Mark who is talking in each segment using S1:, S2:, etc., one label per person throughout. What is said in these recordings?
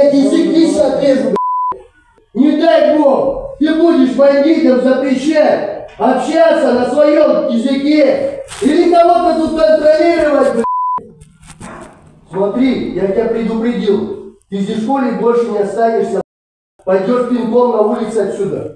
S1: блядь, язык лишь отрежу, блядь. Не дай бог, ты будешь бандитам запрещать общаться на своем языке или кого-то тут контролировать, блядь. Смотри, я тебя предупредил, ты здесь в школе больше не останешься, пойдешь пинком на улице отсюда.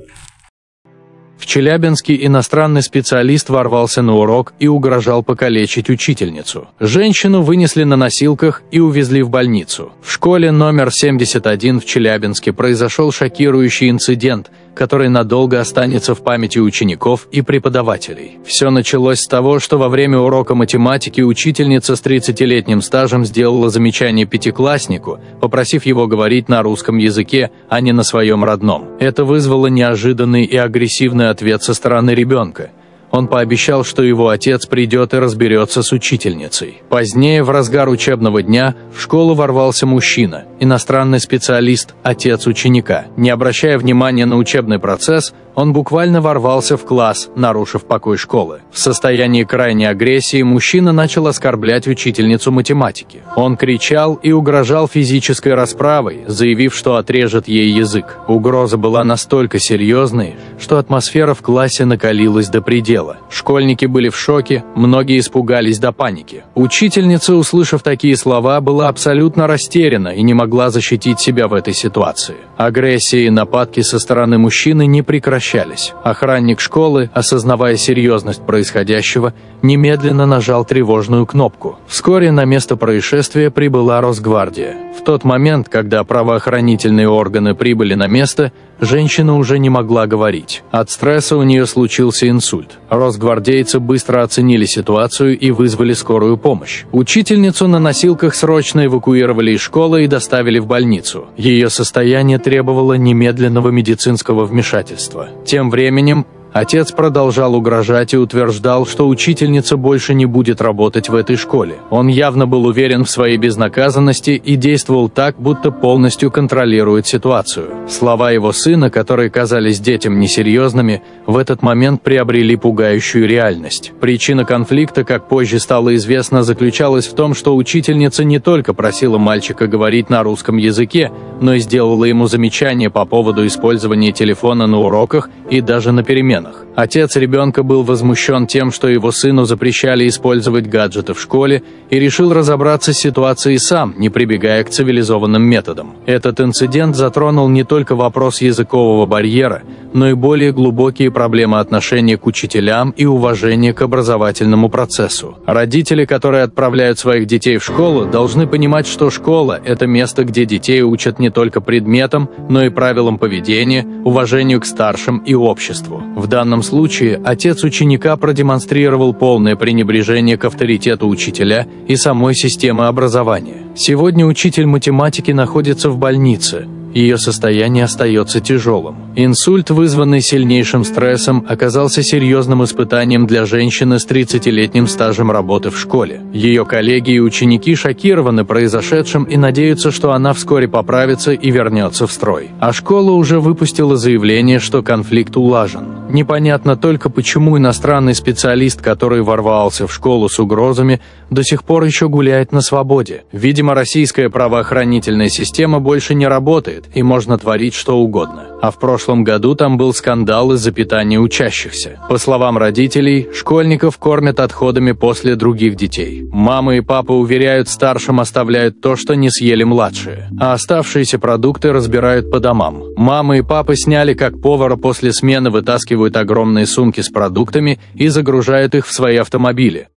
S2: В Челябинске иностранный специалист ворвался на урок и угрожал покалечить учительницу. Женщину вынесли на носилках и увезли в больницу. В школе номер 71 в Челябинске произошел шокирующий инцидент, который надолго останется в памяти учеников и преподавателей. Все началось с того, что во время урока математики учительница с 30-летним стажем сделала замечание пятикласснику, попросив его говорить на русском языке, а не на своем родном. Это вызвало неожиданный и агрессивный ответ со стороны ребенка. Он пообещал, что его отец придет и разберется с учительницей. Позднее, в разгар учебного дня, в школу ворвался мужчина, иностранный специалист, отец ученика. Не обращая внимания на учебный процесс, он буквально ворвался в класс, нарушив покой школы. В состоянии крайней агрессии мужчина начал оскорблять учительницу математики. Он кричал и угрожал физической расправой, заявив, что отрежет ей язык. Угроза была настолько серьезной, что атмосфера в классе накалилась до предела. Школьники были в шоке, многие испугались до паники. Учительница, услышав такие слова, была абсолютно растеряна и не могла защитить себя в этой ситуации. Агрессия и нападки со стороны мужчины не прекращались. Охранник школы, осознавая серьезность происходящего, немедленно нажал тревожную кнопку. Вскоре на место происшествия прибыла Росгвардия. В тот момент, когда правоохранительные органы прибыли на место, женщина уже не могла говорить. От стресса у нее случился инсульт. Росгвардейцы быстро оценили ситуацию и вызвали скорую помощь. Учительницу на носилках срочно эвакуировали из школы и доставили в больницу. Ее состояние требовало немедленного медицинского вмешательства. Тем временем, отец продолжал угрожать и утверждал, что учительница больше не будет работать в этой школе. Он явно был уверен в своей безнаказанности и действовал так, будто полностью контролирует ситуацию. Слова его сына, которые казались детям несерьезными, в этот момент приобрели пугающую реальность. Причина конфликта, как позже стало известно, заключалась в том, что учительница не только просила мальчика говорить на русском языке, но и сделала ему замечания по поводу использования телефона на уроках и даже на переменах. Отец ребенка был возмущен тем, что его сыну запрещали использовать гаджеты в школе, и решил разобраться с ситуацией сам, не прибегая к цивилизованным методам. Этот инцидент затронул не только вопрос языкового барьера, но и более глубокие проблемы отношения к учителям и уважения к образовательному процессу. Родители, которые отправляют своих детей в школу, должны понимать, что школа – это место, где детей учат не только предметам, но и правилам поведения, уважению к старшим и обществу. В данном случае отец ученика продемонстрировал полное пренебрежение к авторитету учителя и самой системы образования. Сегодня учитель математики находится в больнице. Ее состояние остается тяжелым. Инсульт, вызванный сильнейшим стрессом, оказался серьезным испытанием для женщины с 30-летним стажем работы в школе. Ее коллеги и ученики шокированы произошедшим и надеются, что она вскоре поправится и вернется в строй. А школа уже выпустила заявление, что конфликт улажен. Непонятно только, почему иностранный специалист, который ворвался в школу с угрозами, до сих пор еще гуляет на свободе. Видимо, российская правоохранительная система больше не работает, и можно творить что угодно. А в прошлом году там был скандал из-за питания учащихся. По словам родителей, школьников кормят отходами после других детей. Мама и папа уверяют, старшим оставляют то, что не съели младшие, а оставшиеся продукты разбирают по домам. Мама и папа сняли, как повара после смены вытаскивают огромные сумки с продуктами и загружают их в свои автомобили.